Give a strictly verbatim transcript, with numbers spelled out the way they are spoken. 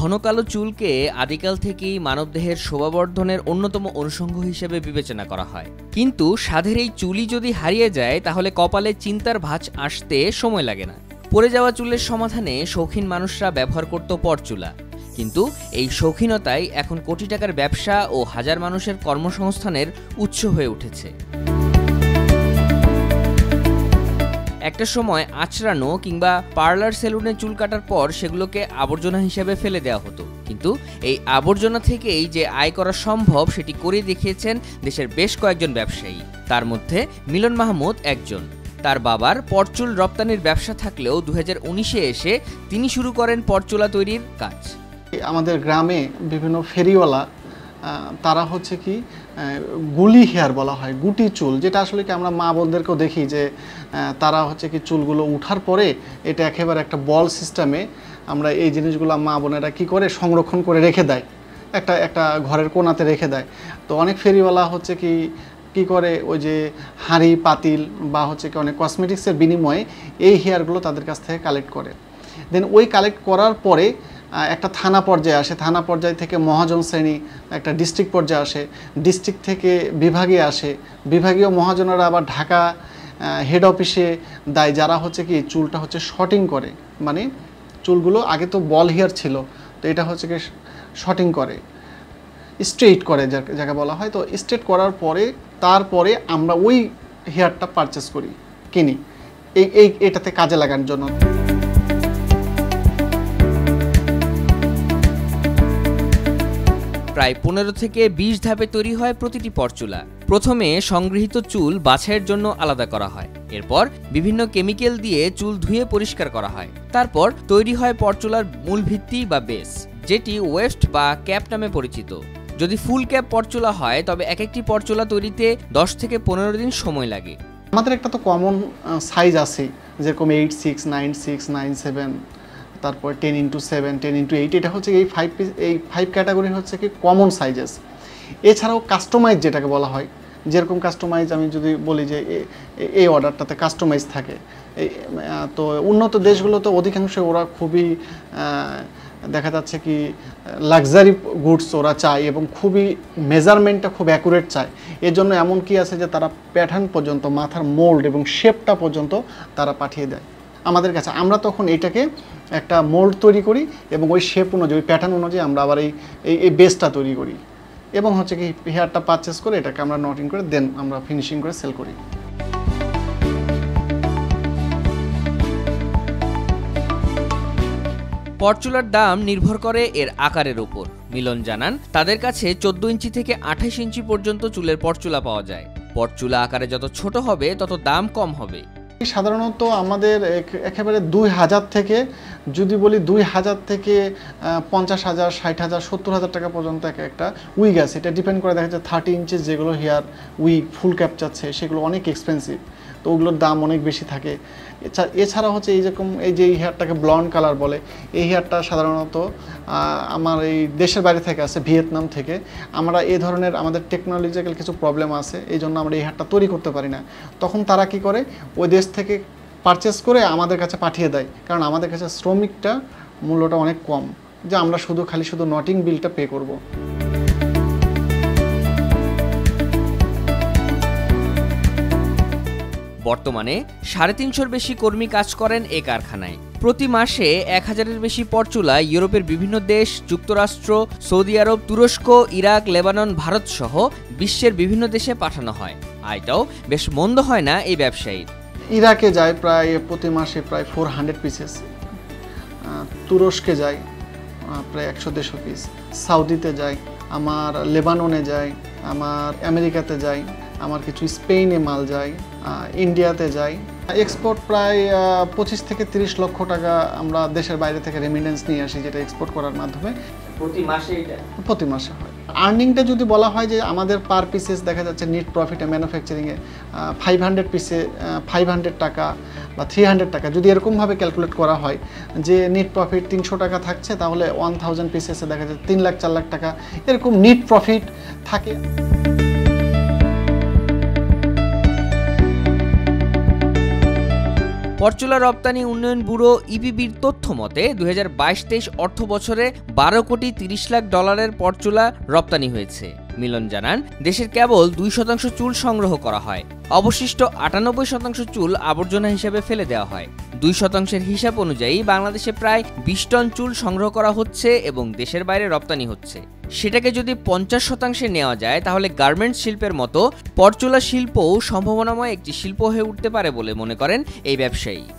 ঘন কালো চুলকে আদিকাল থেকেই মানবদেহের শোভাবর্ধনের অন্যতম অনুষঙ্গ হিসেবে বিবেচনা করা হয়। কিন্তু সাধের এই চুলই যদি হারিয়ে যায় তাহলে কপালে চিন্তার ভাঁজ আসতে সময় লাগে না। পড়ে যাওয়া চুলের সমাধানে শৌখিন মানুষরা ব্যবহার করত পরচুলা। কিন্তু এই শৌখিনতাই এখন কোটি টাকার ব্যবসা ও হাজার মানুষের কর্মসংস্থানের উৎস হয়ে উঠেছে। একটা সময় আঁচড়ানো কিংবা পার্লার সেলুনে চুল কাটার পর সেগুলোকে আবর্জনা হিসেবে ফেলে দেওয়া হতো, কিন্তু এই আবর্জনা থেকেই যে আয় করা সম্ভব সেটি করে দেখিয়েছেন দেশের বেশ কয়েকজন ব্যবসায়ী। তার মধ্যে মিলন মাহমুদ একজন। তার বাবার পরচুল রপ্তানির ব্যবসা থাকলেও দু হাজার উনিশে এসে তিনি শুরু করেন পরচুলা তৈরির কাজ। আমাদের গ্রামে বিভিন্ন ফেরিওয়ালা তারা হচ্ছে কি গুলি হেয়ার বলা হয়, গুটি চুল, যেটা আসলে কি আমরা মা বোনদেরকেও দেখি যে তারা হচ্ছে কি চুলগুলো উঠার পরে এটা একেবারে একটা বল সিস্টেমে আমরা এই জিনিসগুলো মা বোনেরা কী করে সংরক্ষণ করে রেখে দেয়, একটা একটা ঘরের কোণাতে রেখে দেয়। তো অনেক ফেরিওয়ালা হচ্ছে কি কী করে ওই যে হাঁড়ি পাতিল বা হচ্ছে কি অনেক কসমেটিক্সের বিনিময়ে এই হেয়ারগুলো তাদের কাছ থেকে কালেক্ট করে। দেন ওই কালেক্ট করার পরে একটা থানা পর্যায়ে আসে, থানা পর্যায় থেকে মহাজন শ্রেণী একটা ডিস্ট্রিক্ট পর্যায়ে আসে, ডিস্ট্রিক্ট থেকে বিভাগে আসে, বিভাগীয় মহাজনেরা আবার ঢাকা হেড অফিসে দেয়, যারা হচ্ছে কি চুলটা হচ্ছে শর্টিং করে, মানে চুলগুলো আগে তো বল হেয়ার ছিল, তো এটা হচ্ছে কি শর্টিং করে, স্ট্রেট করে যাকে বলা হয়। তো স্ট্রেট করার পরে তারপরে আমরা ওই হেয়ারটা পারচেস করি, কিনি এই এই এটাতে কাজে লাগানোর জন্য। প্রায় পনেরো থেকে বিশ ধাপে তৈরি হয় প্রতিটি পরচুলা। প্রথমে সংগৃহীত চুল বাছাইয়ের জন্য আলাদা করা হয়, এরপর বিভিন্ন কেমিক্যাল দিয়ে চুল ধুয়ে পরিষ্কার করা হয়। তারপর তৈরি হয় পরচুলার মূল ভিত্তি বা বেস, যেটি ওয়েস্ট বা ক্যাপ নামে পরিচিত। যদি ফুল ক্যাপ পরচুলা হয় তবে এক একটি পরচুলা তৈরিতে দশ থেকে পনেরো দিন সময় লাগে। আমাদের একটা তো কমন সাইজ আছে, যেরকম eight six nine six nine seven, তারপর ten into seven, ten into eight, এটা হচ্ছে এই ফাইভ পিস, এই ফাইভ ক্যাটাগরি হচ্ছে কি কমন সাইজেস। এছাড়াও কাস্টমাইজ যেটাকে বলা হয়, যেরকম কাস্টমাইজ আমি যদি বলি যে এই অর্ডারটাতে কাস্টমাইজ থাকে, এই তো উন্নত দেশগুলোতে অধিকাংশ ওরা খুবই দেখা যাচ্ছে কি লাক্সারি গুডস ওরা চায় এবং খুবই মেজারমেন্টটা খুব অ্যাকুরেট চায়। এর জন্য এমন কি আছে যে তারা প্যাটার্ন পর্যন্ত, মাথার মোল্ড এবং শেপটা পর্যন্ত তারা পাঠিয়ে দেয় আমাদের কাছে। আমরা তখন এটাকে একটা মোল্ড তৈরি করি এবং ওই শেপ অনুযায়ী, ওই প্যাটার্ন অনুযায়ী আমরা আবার এই এই বেসটা তৈরি করি এবং হচ্ছে কি হেয়ারটা পারচেস করে এটাকে আমরা নটিং করে দেন আমরা ফিনিশিং করে সেল করি। পরচুলার দাম নির্ভর করে এর আকারের উপর। মিলন জানান তাদের কাছে চোদ্দ ইঞ্চি থেকে আঠাইশ ইঞ্চি পর্যন্ত চুলের পরচুলা পাওয়া যায়। পরচুলা আকারে যত ছোট হবে তত দাম কম হবে। সাধারণত আমাদের একেবারে দুই হাজার থেকে যদি বলি দুই হাজার থেকে পঞ্চাশ হাজার ষাট হাজার সত্তর হাজার টাকা পর্যন্ত এক একটা উইগ আছে। এটা ডিপেন্ড করে, দেখা যাচ্ছে থার্টি ইঞ্চেস যেগুলো হেয়ার উইগ ফুল ক্যাপ চাচ্ছে সেগুলো অনেক এক্সপেন্সিভ, তো ওগুলোর দাম অনেক বেশি থাকে। এছাড়া হচ্ছে এই যেরকম এই যে এই হেয়ারটাকে ব্লন্ড কালার বলে, এই হেয়ারটা সাধারণত আমার এই দেশের বাইরে থেকে আসে, ভিয়েতনাম থেকে। আমরা এই ধরনের আমাদের টেকনোলজিক্যাল কিছু প্রবলেম আছে, এই জন্য আমরা এই হেয়ারটা তৈরি করতে পারি না। তখন তারা কি করে, ওই দেশ থেকে পারচেস করে আমাদের কাছে পাঠিয়ে দেয়, কারণ আমাদের কাছে শ্রমিকটা মূল্যটা অনেক কম, যে আমরা শুধু খালি শুধু নটিং বিলটা পে করব। বর্তমানে সাড়ে তিনশোর বেশি কর্মী কাজ করেন এ কারখানায়। প্রতি মাসে এক হাজারের বেশি পরচুলা ইউরোপের বিভিন্ন দেশ, যুক্তরাষ্ট্র, সৌদি আরব, তুরস্ক, ইরাক, লেবানন, ভারত সহ বিশ্বের বিভিন্ন দেশে পাঠানো হয়। আয়টাও বেশ মন্দ হয় না এই ব্যবসায়ীর। ইরাকে যায় প্রায় প্রতি মাসে প্রায় ফোর হান্ড্রেড পিসেস, তুরস্কে যায় প্রায় একশো দেড়শো পিস, সাউদিতে যায়, আমার লেবাননে যায়, আমার আমেরিকাতে যায়, আমার কিছু স্পেনে মাল যায়, ইন্ডিয়াতে যায়। এক্সপোর্ট প্রায় পঁচিশ থেকে তিরিশ লক্ষ টাকা আমরা দেশের বাইরে থেকে রেমিটেন্স নিয়ে আসি, যেটা এক্সপোর্ট করার মাধ্যমে প্রতি মাসে এটা প্রতি মাসে হয়। আর্নিংটা যদি বলা হয় যে আমাদের পার পিসেস দেখা যাচ্ছে নিট প্রফিটে ম্যানুফ্যাকচারিংয়ে ফাইভ হান্ড্রেড পিসে ফাইভ হান্ড্রেড টাকা বা থ্রি হান্ড্রেড টাকা যদি এরকমভাবে ক্যালকুলেট করা হয় যে নিট প্রফিট তিনশো টাকা থাকছে, তাহলে ওয়ান থাউজেন্ড পিসেসে দেখা যাচ্ছে তিন লাখ চার লাখ টাকা এরকম নিট প্রফিট থাকে। পরচুলা রপ্তানি উন্নয়ন ব্যুরো ইপিবির তথ্য মতে দুই হাজার বাইশ তেইশ অর্থ বছরে বারো কোটি তিরিশ লাখ ডলারের পরচুলা রপ্তানি হয়েছে। মিলন জানান, দেশের কেবল দুই শতাংশ চুল সংগ্রহ করা হয়, অবশিষ্ট আটানব্বই শতাংশ চুল আবর্জনা হিসেবে ফেলে দেওয়া হয়। দুই শতাংশের হিসাব অনুযায়ী বাংলাদেশে প্রায় বিশ টন চুল সংগ্রহ করা হচ্ছে এবং দেশের বাইরে রপ্তানি হচ্ছে। সেটাকে যদি পঞ্চাশ শতাংশে নেওয়া যায় তাহলে গার্মেন্টস শিল্পের মতো পরচুলা শিল্পও সম্ভাবনাময় একটি শিল্প হয়ে উঠতে পারে বলে মনে করেন এই ব্যবসায়ী।